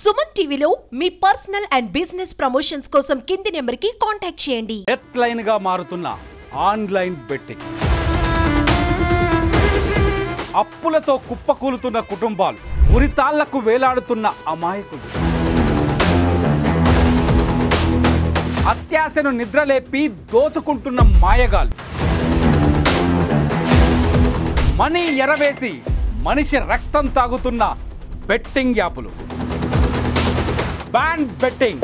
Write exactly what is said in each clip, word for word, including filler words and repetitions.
సుమన్ టీవీలో మీ personal and business promotions కోసం కింది నెంబర్కి కాంటాక్ట్ చేయండి. డెత్ లైన్ గా మారుతున్న ఆన్లైన్ బెట్టింగ్, అప్పులతో కుప్పకూలుతున్న కుటుంబాలు, ఉరితాళ్లకు వేలాడుతున్న అమాయకులు, అత్యాశను నిద్రలేపి దోచుకుంటున్న మాయగాలు, మనీ ఎరవేసి మనిషి రక్తం తాగుతున్న బెట్టింగ్ యాపులు, బ్యాన్ బెట్టింగ్.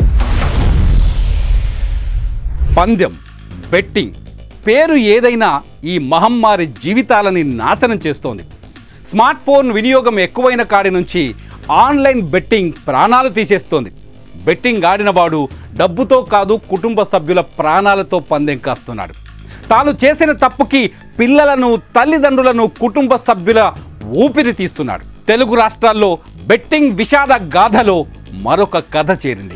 పందెం, బెట్టింగ్ పేరు ఏదైనా ఈ మహమ్మారి జీవితాలని నాశనం చేస్తోంది. స్మార్ట్ ఫోన్ వినియోగం ఎక్కువైన కాడి నుంచి ఆన్లైన్ బెట్టింగ్ ప్రాణాలు తీసేస్తోంది. బెట్టింగ్ ఆడినవాడు డబ్బుతో కాదు, కుటుంబ సభ్యుల ప్రాణాలతో పందెం కాస్తున్నాడు. తాను చేసిన తప్పుకి పిల్లలను, తల్లిదండ్రులను, కుటుంబ సభ్యుల ఊపిరి తీస్తున్నాడు. తెలుగు రాష్ట్రాల్లో బెట్టింగ్ విషాద గాథలో మరొక కథ చేరింది.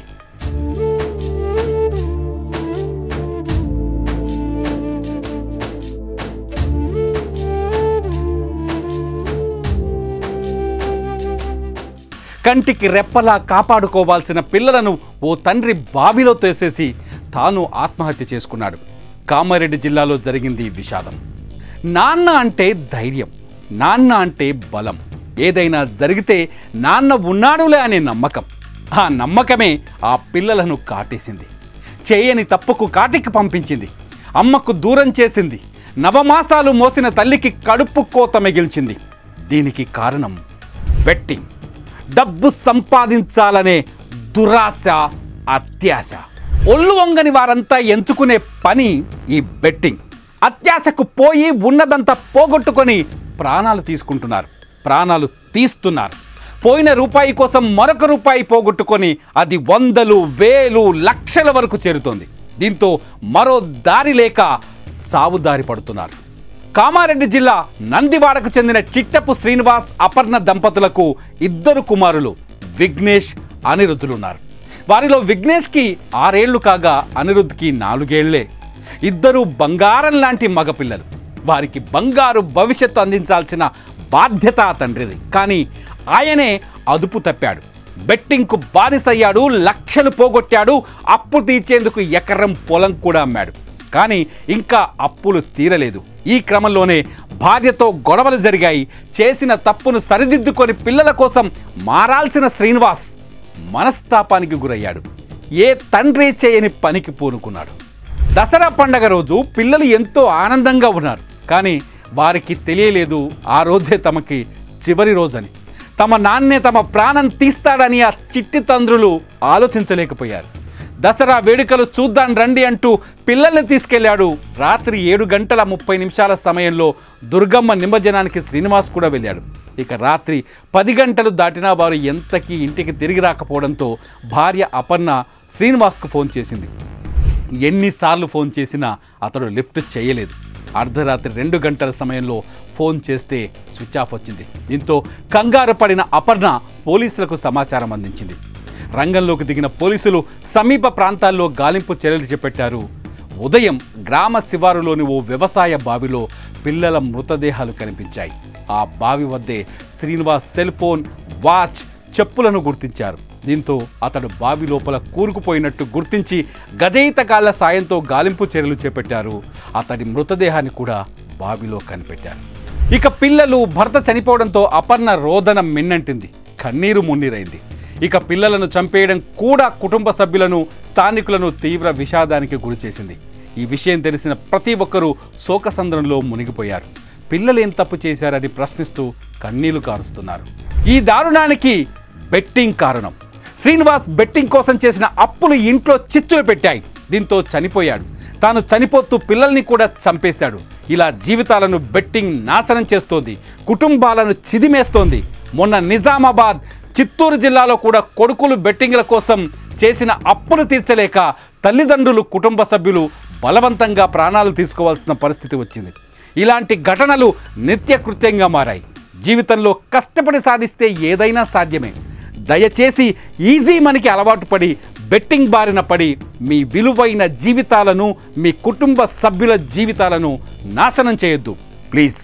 కంటికి రెప్పలా కాపాడుకోవాల్సిన పిల్లలను ఓ తండ్రి బావిలో తోసేసి తాను ఆత్మహత్య చేసుకున్నాడు. కామారెడ్డి జిల్లాలో జరిగింది విషాదం. నాన్న అంటే ధైర్యం, నాన్న అంటే బలం. ఏదైనా జరిగితే నాన్న ఉన్నాడులే అనే నమ్మకం. ఆ నమ్మకమే ఆ పిల్లలను కాటేసింది. చేయని తప్పుకు కాటికి పంపించింది. అమ్మకు దూరం చేసింది. నవమాసాలు మోసిన తల్లికి కడుపు కోత మిగిల్చింది. దీనికి కారణం బెట్టింగ్. డబ్బు సంపాదించాలనే దురాశ, అత్యాశ. ఒళ్ళు వంగని వారంతా ఎంచుకునే పని ఈ బెట్టింగ్. అత్యాశకు పోయి ఉన్నదంతా పోగొట్టుకొని ప్రాణాలు తీసుకుంటున్నారు, ప్రాణాలు తీస్తున్నారు. పోయిన రూపాయి కోసం మరొక రూపాయి పోగొట్టుకొని అది వందలు, వేలు, లక్షల వరకు చేరుతోంది. దీంతో మరో దారి లేక సావుదారి పడుతున్నారు. కామారెడ్డి జిల్లా నందివాడకు చెందిన చిట్టపు శ్రీనివాస్, అపర్ణ దంపతులకు ఇద్దరు కుమారులు విఘ్నేష్, అనిరుద్ధులున్నారు. వారిలో విఘ్నేష్కి ఆరేళ్లు కాగా అనిరుద్ధ్కి నాలుగేళ్లే. ఇద్దరు బంగారం లాంటి మగపిల్లలు. వారికి బంగారు భవిష్యత్తు అందించాల్సిన బాధ్యత తండ్రిది. కానీ ఆయనే అదుపు తప్పాడు. బెట్టింగ్కు బానిసయ్యాడు, లక్షలు పోగొట్టాడు. అప్పు తీర్చేందుకు ఎకరం పొలం కూడా అమ్మాడు. కానీ ఇంకా అప్పులు తీరలేదు. ఈ క్రమంలోనే భార్యతో గొడవలు జరిగాయి. చేసిన తప్పును సరిదిద్దుకొని పిల్లల కోసం మారాల్సిన శ్రీనివాస్ మనస్తాపానికి గురయ్యాడు. ఏ తండ్రి చేయని పనికి పూనుకున్నాడు. దసరా పండగ రోజు పిల్లలు ఎంతో ఆనందంగా ఉన్నారు. కానీ వారికి తెలియలేదు ఆ రోజే తమకి చివరి రోజని. తమ నాన్నే తమ ప్రాణం తీస్తాడని ఆ చిట్టి తండ్రులు ఆలోచించలేకపోయారు. దసరా వేడుకలు చూద్దాం రండి అంటూ పిల్లల్ని తీసుకెళ్లాడు. రాత్రి ఏడు గంటల ముప్పై నిమిషాల సమయంలో దుర్గమ్మ నిమజ్జనానికి శ్రీనివాస్ కూడా వెళ్ళాడు. ఇక రాత్రి పది గంటలు దాటినా వారు ఎంతకీ ఇంటికి తిరిగి రాకపోవడంతో భార్య అపర్ణ శ్రీనివాస్కు ఫోన్ చేసింది. ఎన్నిసార్లు ఫోన్ చేసినా అతడు లిఫ్ట్ చేయలేదు. అర్ధరాత్రి రెండు గంటల సమయంలో ఫోన్ చేస్తే స్విచ్ ఆఫ్ వచ్చింది. దీంతో కంగారు పడిన అపర్ణ పోలీసులకు సమాచారం అందించింది. రంగంలోకి దిగిన పోలీసులు సమీప ప్రాంతాల్లో గాలింపు చర్యలు చేపట్టారు. ఉదయం గ్రామ శివారులోని ఓ వ్యవసాయ బావిలో పిల్లల మృతదేహాలు కనిపించాయి. ఆ బావి వద్దే శ్రీనివాస్ సెల్ ఫోన్, వాచ్, చెప్పులను గుర్తించారు. దీంతో అతడు బావి లోపల కూరుకుపోయినట్టు గుర్తించి గజయితగాళ్ల సాయంతో గాలింపు చర్యలు చేపట్టారు. అతడి మృతదేహాన్ని కూడా బావిలో కనిపెట్టారు. ఇక పిల్లలు, భర్త చనిపోవడంతో అపర్ణ రోదన మిన్నంటింది, కన్నీరు మున్నీరైంది. ఇక పిల్లలను చంపేయడం కూడా కుటుంబ సభ్యులను, స్థానికులను తీవ్ర విషాదానికి గురిచేసింది. ఈ విషయం తెలిసిన ప్రతి ఒక్కరూ శోకసంద్రంలో మునిగిపోయారు. పిల్లలు ఏం తప్పు చేశారని ప్రశ్నిస్తూ కన్నీళ్లు కారుస్తున్నారు. ఈ దారుణానికి బెట్టింగ్ కారణం. శ్రీనివాస్ బెట్టింగ్ కోసం చేసిన అప్పులు ఇంట్లో చిచ్చులు పెట్టాయి. దీంతో చనిపోయాడు. తాను చనిపోతూ పిల్లల్ని కూడా చంపేశాడు. ఇలా జీవితాలను బెట్టింగ్ నాశనం చేస్తోంది, కుటుంబాలను చిదిమేస్తోంది. మొన్న నిజామాబాద్, చిత్తూరు జిల్లాలో కూడా కొడుకులు బెట్టింగ్ల కోసం చేసిన అప్పులు తీర్చలేక తల్లిదండ్రులు, కుటుంబ సభ్యులు బలవంతంగా ప్రాణాలు తీసుకోవాల్సిన పరిస్థితి వచ్చింది. ఇలాంటి ఘటనలు నిత్యకృత్యంగా మారాయి. జీవితంలో కష్టపడి సాధిస్తే ఏదైనా సాధ్యమే. దయచేసి ఈజీ మనకి అలవాటు పడి బెట్టింగ్ బారిన పడి మీ విలువైన జీవితాలను, మీ కుటుంబ సభ్యుల జీవితాలను నాశనం చేయొద్దు ప్లీజ్.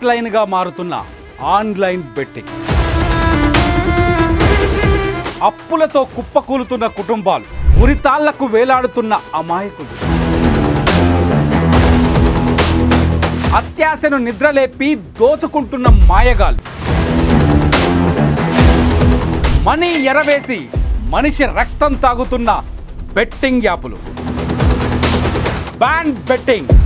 లైన్గా మారుతున్న ఆన్లైన్ బెట్టింగ్. అప్పులతో కుప్పకూలుతున్న కుటుంబాలు, ఉరితాళ్లకు వేలాడుతున్న అమాయకులు, అత్యాశను నిద్రలేపి దోచుకుంటున్న మాయగాలు, మనీ ఎరవేసి మనిషి రక్తం తాగుతున్న బెట్టింగ్ యాపులు. Ban betting.